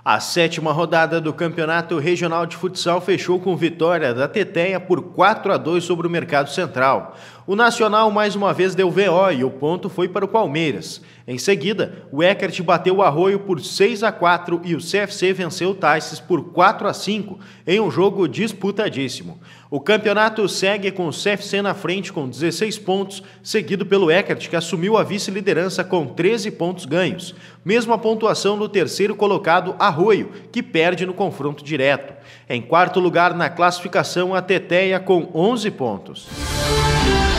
A sétima rodada do Campeonato Regional de Futsal fechou com vitória da Teteia por 4-2 sobre o Mercado Central. O Nacional mais uma vez deu VO e o ponto foi para o Palmeiras. Em seguida, o Eckert bateu o Arroio por 6-4 e o CFC venceu o Taisses por 4-5 em um jogo disputadíssimo. O campeonato segue com o CFC na frente com 16 pontos, seguido pelo Eckert, que assumiu a vice-liderança com 13 pontos ganhos. Mesma pontuação do terceiro colocado, Arroio, que perde no confronto direto. Em quarto lugar na classificação, a Teteia com 11 pontos.